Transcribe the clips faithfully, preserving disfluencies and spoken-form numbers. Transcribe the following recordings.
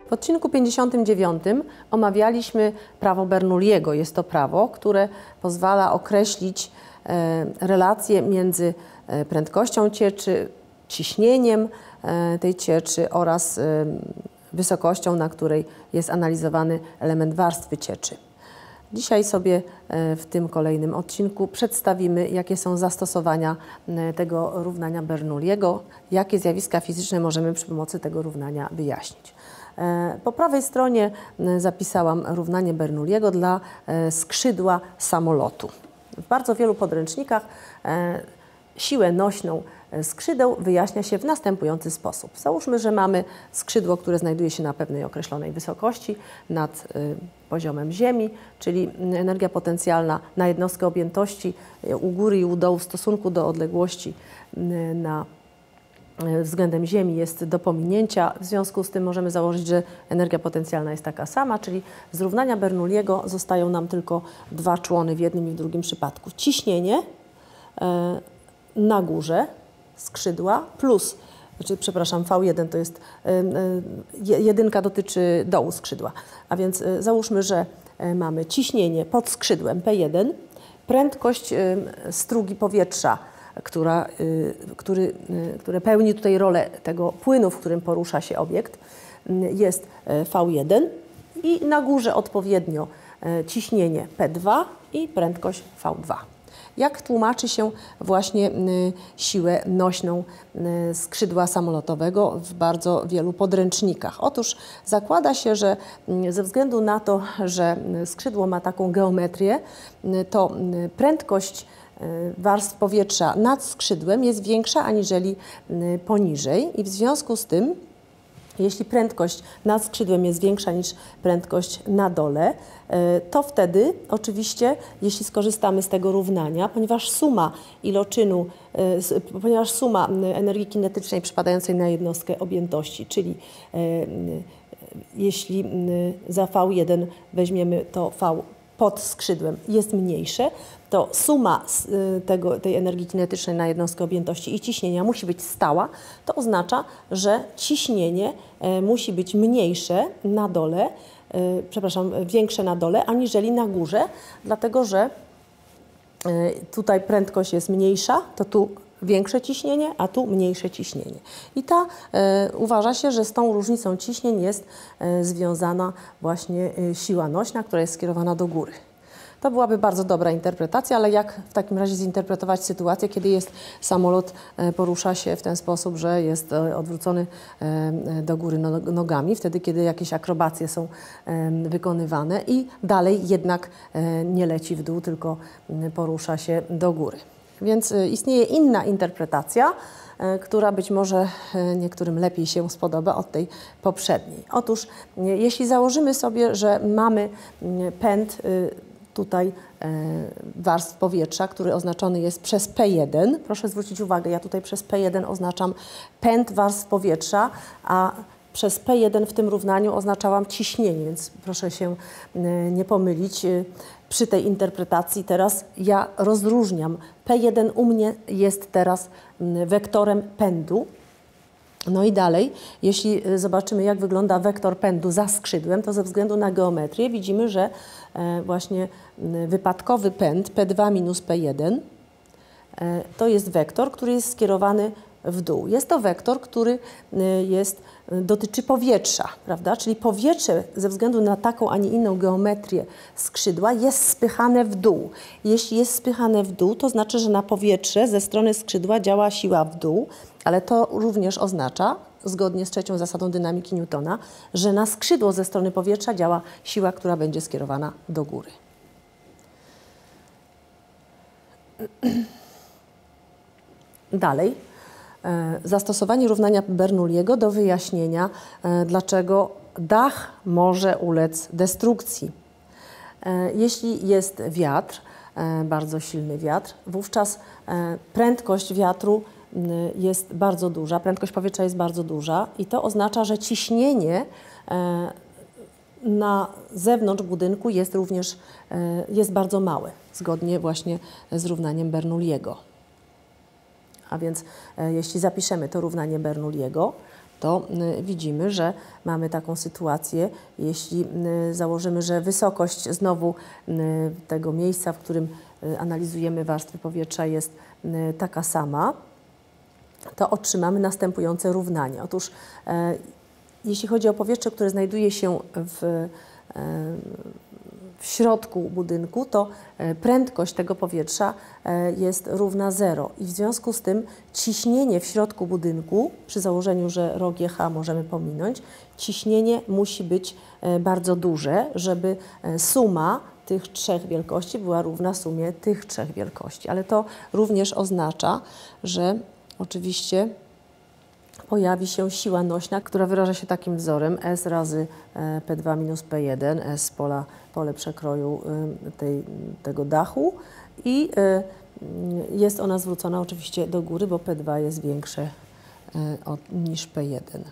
W odcinku pięćdziesiątym dziewiątym omawialiśmy prawo Bernoulliego. Jest to prawo, które pozwala określić e, relacje między e, prędkością cieczy, ciśnieniem e, tej cieczy oraz e, wysokością, na której jest analizowany element warstwy cieczy. Dzisiaj sobie w tym kolejnym odcinku przedstawimy, jakie są zastosowania tego równania Bernoulliego, jakie zjawiska fizyczne możemy przy pomocy tego równania wyjaśnić. Po prawej stronie zapisałam równanie Bernoulliego dla skrzydła samolotu. W bardzo wielu podręcznikach siłę nośną skrzydeł wyjaśnia się w następujący sposób. Załóżmy, że mamy skrzydło, które znajduje się na pewnej określonej wysokości nad y, poziomem Ziemi, czyli energia potencjalna na jednostkę objętości u góry i u dołu w stosunku do odległości y, na y, względem Ziemi jest do pominięcia. W związku z tym możemy założyć, że energia potencjalna jest taka sama, czyli z równania Bernoulliego zostają nam tylko dwa człony w jednym i w drugim przypadku. Ciśnienie y, na górze skrzydła plus, znaczy, przepraszam, V jeden to jest, y, jedynka dotyczy dołu skrzydła, a więc y, załóżmy, że y, mamy ciśnienie pod skrzydłem P jeden, prędkość y, strugi powietrza, która, y, który, y, które pełni tutaj rolę tego płynu, w którym porusza się obiekt, y, jest y, V jeden i na górze odpowiednio y, ciśnienie P dwa i prędkość V dwa. Jak tłumaczy się właśnie y, siłę nośną y, skrzydła samolotowego w bardzo wielu podręcznikach? Otóż zakłada się, że y, ze względu na to, że skrzydło ma taką geometrię, y, to y, prędkość y, warstw powietrza nad skrzydłem jest większa aniżeli y, poniżej i w związku z tym, jeśli prędkość nad skrzydłem jest większa niż prędkość na dole, to wtedy oczywiście, jeśli skorzystamy z tego równania, ponieważ suma iloczynu, ponieważ suma energii kinetycznej przypadającej na jednostkę objętości, czyli jeśli za V jeden weźmiemy to V pod skrzydłem jest mniejsze, to suma tego, tej energii kinetycznej na jednostkę objętości i ciśnienia musi być stała, to oznacza, że ciśnienie musi być mniejsze na dole, przepraszam, większe na dole, aniżeli na górze, dlatego że tutaj prędkość jest mniejsza, to tu większe ciśnienie, a tu mniejsze ciśnienie. I ta e, uważa się, że z tą różnicą ciśnień jest e, związana właśnie e, siła nośna, która jest skierowana do góry. To byłaby bardzo dobra interpretacja, ale jak w takim razie zinterpretować sytuację, kiedy jest samolot, e, porusza się w ten sposób, że jest e, odwrócony e, do góry nogami, wtedy kiedy jakieś akrobacje są e, wykonywane i dalej jednak e, nie leci w dół, tylko e, porusza się do góry. Więc istnieje inna interpretacja, która być może niektórym lepiej się spodoba od tej poprzedniej. Otóż jeśli założymy sobie, że mamy pęd tutaj warstw powietrza, który oznaczony jest przez P jeden, proszę zwrócić uwagę, ja tutaj przez P jeden oznaczam pęd warstw powietrza, a przez P jeden w tym równaniu oznaczałam ciśnienie, więc proszę się nie pomylić. Przy tej interpretacji teraz ja rozróżniam. P jeden u mnie jest teraz wektorem pędu. No i dalej, jeśli zobaczymy, jak wygląda wektor pędu za skrzydłem, to ze względu na geometrię widzimy, że właśnie wypadkowy pęd P dwa minus P jeden to jest wektor, który jest skierowany w dół. Jest to wektor, który jest, dotyczy powietrza, prawda? Czyli powietrze ze względu na taką, a nie inną geometrię skrzydła jest spychane w dół. Jeśli jest spychane w dół, to znaczy, że na powietrze ze strony skrzydła działa siła w dół, ale to również oznacza, zgodnie z trzecią zasadą dynamiki Newtona, że na skrzydło ze strony powietrza działa siła, która będzie skierowana do góry. Dalej. Zastosowanie równania Bernoulliego do wyjaśnienia, dlaczego dach może ulec destrukcji. Jeśli jest wiatr, bardzo silny wiatr, wówczas prędkość wiatru jest bardzo duża, prędkość powietrza jest bardzo duża i to oznacza, że ciśnienie na zewnątrz budynku jest również jest bardzo małe, zgodnie właśnie z równaniem Bernoulliego. A więc e, jeśli zapiszemy to równanie Bernoulliego, to widzimy, że mamy taką sytuację, jeśli założymy, że wysokość znowu tego miejsca, w którym analizujemy warstwy powietrza, jest taka sama, to otrzymamy następujące równanie. Otóż jeśli chodzi o powietrze, które znajduje się w, w środku budynku, to prędkość tego powietrza jest równa zero i w związku z tym ciśnienie w środku budynku, przy założeniu, że rho G H możemy pominąć, ciśnienie musi być bardzo duże, żeby suma tych trzech wielkości była równa sumie tych trzech wielkości. Ale to również oznacza, że oczywiście pojawi się siła nośna, która wyraża się takim wzorem S razy P dwa minus P jeden, S pola, pole przekroju tej, tego dachu i jest ona zwrócona oczywiście do góry, bo P dwa jest większe niż P jeden.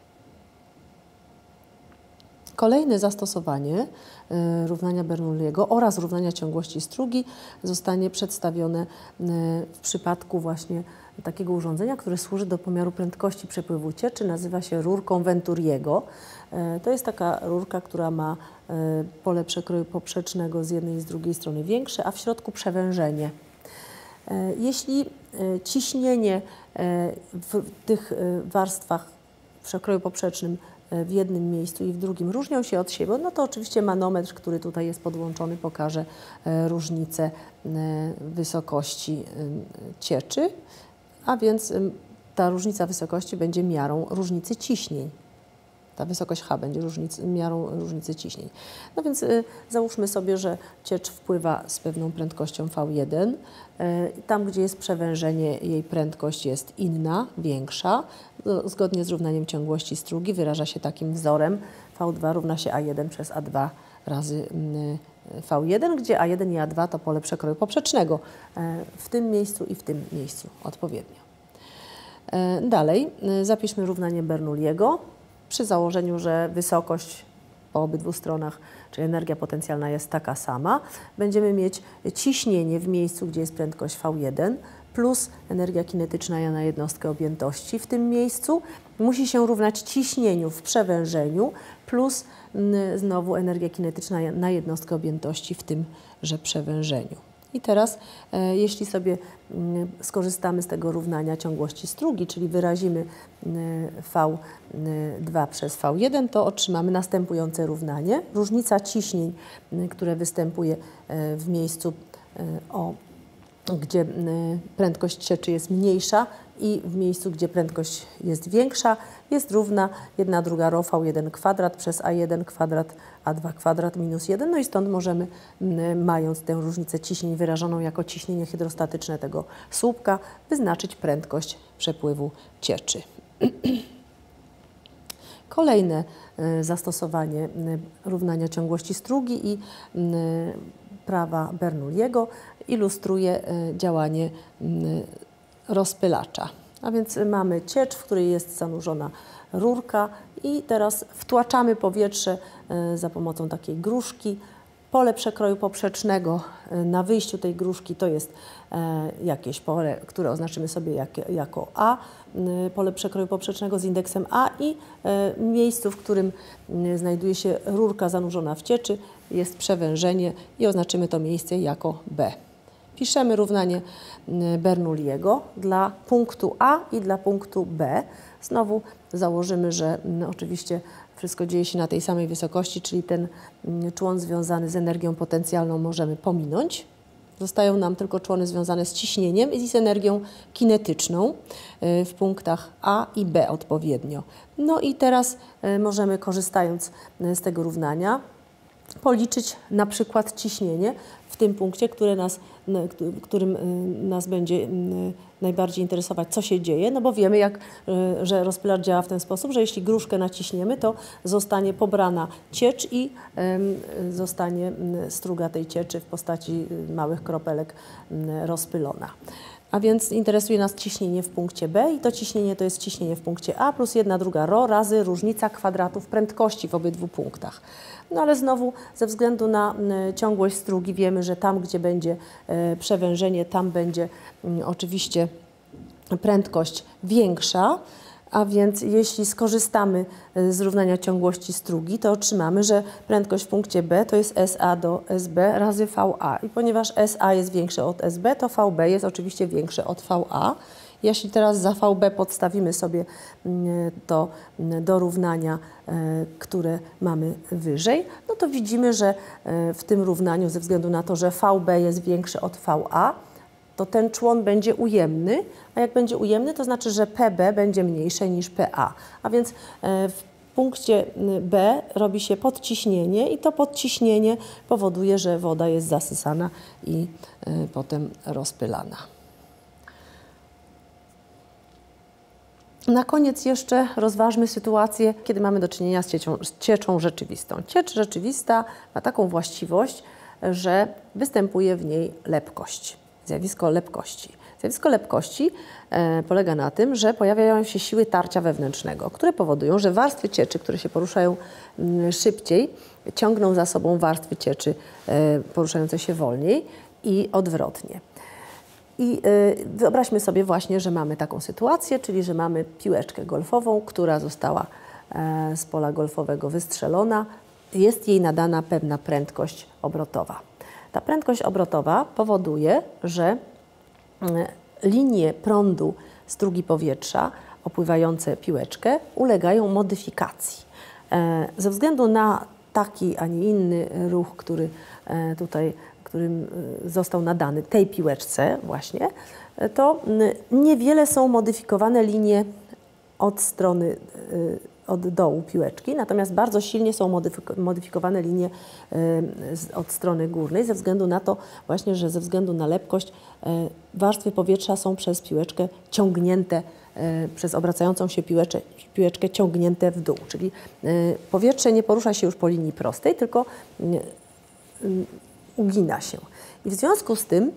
Kolejne zastosowanie równania Bernoulliego oraz równania ciągłości strugi zostanie przedstawione w przypadku właśnie takiego urządzenia, które służy do pomiaru prędkości przepływu cieczy. Nazywa się rurką Venturiego. To jest taka rurka, która ma pole przekroju poprzecznego z jednej i z drugiej strony większe, a w środku przewężenie. Jeśli ciśnienie w tych warstwach w przekroju poprzecznym w jednym miejscu i w drugim różnią się od siebie, no to oczywiście manometr, który tutaj jest podłączony, pokaże różnicę wysokości cieczy, a więc ta różnica wysokości będzie miarą różnicy ciśnień. Ta wysokość H będzie różnic, miarą różnicy ciśnień. No więc y, załóżmy sobie, że ciecz wpływa z pewną prędkością V jeden. Y, tam, gdzie jest przewężenie, jej prędkość jest inna, większa. No, zgodnie z równaniem ciągłości strugi wyraża się takim wzorem. V dwa równa się A jeden przez A dwa razy y, V jeden, gdzie A jeden i A dwa to pole przekroju poprzecznego. Y, w tym miejscu i w tym miejscu odpowiednio. Y, dalej y, zapiszmy równanie Bernoulliego. Przy założeniu, że wysokość po obydwu stronach, czyli energia potencjalna jest taka sama, będziemy mieć ciśnienie w miejscu, gdzie jest prędkość V jeden, plus energia kinetyczna na jednostkę objętości w tym miejscu musi się równać ciśnieniu w przewężeniu, plus znowu energia kinetyczna na jednostkę objętości w tymże przewężeniu. I teraz, e, jeśli sobie m, skorzystamy z tego równania ciągłości strugi, czyli wyrazimy m, V dwa przez V jeden, to otrzymamy następujące równanie. Różnica ciśnień, m, które występuje e, w miejscu, e, o, gdzie m, prędkość cieczy jest mniejsza i w miejscu, gdzie prędkość jest większa, jest równa jedna druga rho V jeden kwadrat przez A jeden kwadrat A dwa kwadrat minus jeden. No i stąd możemy, mając tę różnicę ciśnień wyrażoną jako ciśnienie hydrostatyczne tego słupka, wyznaczyć prędkość przepływu cieczy. Kolejne zastosowanie równania ciągłości strugi i prawa Bernoulliego ilustruje działanie rozpylacza. A więc mamy ciecz, w której jest zanurzona rurka i teraz wtłaczamy powietrze za pomocą takiej gruszki. Pole przekroju poprzecznego na wyjściu tej gruszki to jest jakieś pole, które oznaczymy sobie jak, jako A, pole przekroju poprzecznego z indeksem A i w miejscu, w którym znajduje się rurka zanurzona w cieczy, jest przewężenie i oznaczymy to miejsce jako B. Piszemy równanie Bernoulliego dla punktu A i dla punktu B. Znowu założymy, że no, oczywiście wszystko dzieje się na tej samej wysokości, czyli ten człon związany z energią potencjalną możemy pominąć. Zostają nam tylko człony związane z ciśnieniem i z energią kinetyczną w punktach A i B odpowiednio. No i teraz możemy, korzystając z tego równania, policzyć na przykład ciśnienie w tym punkcie, które nas, którym nas będzie najbardziej interesować, co się dzieje, no bo wiemy, jak, że rozpylacz działa w ten sposób, że jeśli gruszkę naciśniemy, to zostanie pobrana ciecz i zostanie struga tej cieczy w postaci małych kropelek rozpylona. A więc interesuje nas ciśnienie w punkcie B i to ciśnienie to jest ciśnienie w punkcie A plus jedna druga rho razy różnica kwadratów prędkości w obydwu punktach. No ale znowu ze względu na ciągłość strugi wiemy, że tam, gdzie będzie przewężenie, tam będzie oczywiście prędkość większa, A więc jeśli skorzystamy z równania ciągłości strugi, to otrzymamy, że prędkość w punkcie B to jest S A do S B razy V A. I ponieważ S A jest większe od S B, to V B jest oczywiście większe od V A. Jeśli teraz za V B podstawimy sobie to do równania, które mamy wyżej, no to widzimy, że w tym równaniu, ze względu na to, że V B jest większe od V A, to ten człon będzie ujemny, a jak będzie ujemny, to znaczy, że P B będzie mniejsze niż P A. A więc w punkcie B robi się podciśnienie i to podciśnienie powoduje, że woda jest zasysana i potem rozpylana. Na koniec jeszcze rozważmy sytuację, kiedy mamy do czynienia z cieczą, z cieczą rzeczywistą. Ciecz rzeczywista ma taką właściwość, że występuje w niej lepkość, zjawisko lepkości. Zjawisko lepkości e, polega na tym, że pojawiają się siły tarcia wewnętrznego, które powodują, że warstwy cieczy, które się poruszają m, szybciej, ciągną za sobą warstwy cieczy e, poruszające się wolniej i odwrotnie. I y, wyobraźmy sobie właśnie, że mamy taką sytuację, czyli że mamy piłeczkę golfową, która została e, z pola golfowego wystrzelona. Jest jej nadana pewna prędkość obrotowa. Ta prędkość obrotowa powoduje, że y, linie prądu strugi powietrza opływające piłeczkę ulegają modyfikacji. E, ze względu na taki, a nie inny ruch, który e, tutaj którym został nadany tej piłeczce właśnie, to niewiele są modyfikowane linie od strony, od dołu piłeczki, natomiast bardzo silnie są modyfikowane linie od strony górnej, ze względu na to właśnie, że ze względu na lepkość warstwy powietrza są przez piłeczkę ciągnięte, przez obracającą się piłeczkę, piłeczkę ciągnięte w dół, czyli powietrze nie porusza się już po linii prostej, tylko ugina się. I w związku z tym,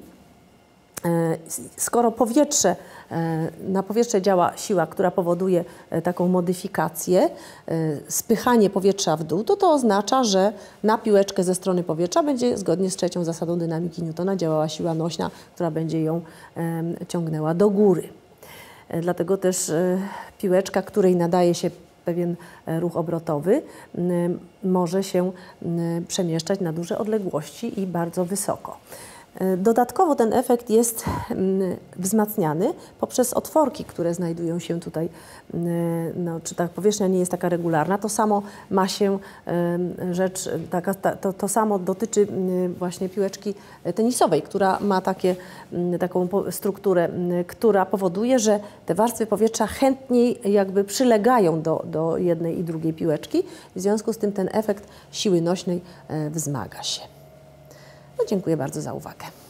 skoro powietrze, na powietrze działa siła, która powoduje taką modyfikację, spychanie powietrza w dół, to to oznacza, że na piłeczkę ze strony powietrza będzie zgodnie z trzecią zasadą dynamiki Newtona działała siła nośna, która będzie ją ciągnęła do góry. Dlatego też piłeczka, której nadaje się pewien ruch obrotowy, może się przemieszczać na duże odległości i bardzo wysoko. Dodatkowo ten efekt jest wzmacniany poprzez otworki, które znajdują się tutaj, no, czy ta powierzchnia nie jest taka regularna, to samo ma się rzecz, taka, to, to samo dotyczy właśnie piłeczki tenisowej, która ma takie, taką strukturę, która powoduje, że te warstwy powietrza chętniej jakby przylegają do, do jednej i drugiej piłeczki, w związku z tym ten efekt siły nośnej wzmaga się. No, dziękuję bardzo za uwagę.